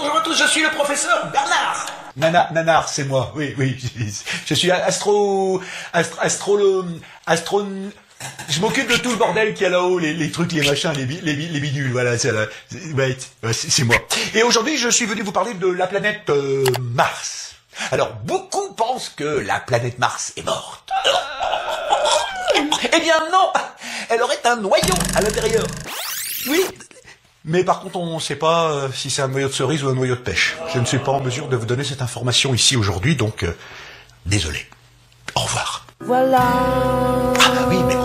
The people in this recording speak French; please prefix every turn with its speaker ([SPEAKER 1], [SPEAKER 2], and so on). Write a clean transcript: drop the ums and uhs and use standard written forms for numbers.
[SPEAKER 1] bonjour à tous, je suis le professeur Bernard.
[SPEAKER 2] Nanar, c'est moi, oui. Je suis je m'occupe de tout le bordel qu'il y a là-haut, les trucs, les machins, les bidules, voilà, c'est moi. Et aujourd'hui, je suis venu vous parler de la planète Mars. Alors, beaucoup pensent que la planète Mars est morte. Eh bien non, elle aurait un noyau à l'intérieur. Oui, mais par contre, on ne sait pas si c'est un noyau de cerise ou un noyau de pêche. Je ne suis pas en mesure de vous donner cette information ici aujourd'hui, donc désolé. Au revoir.
[SPEAKER 3] Voilà.
[SPEAKER 2] Ah bah oui, mais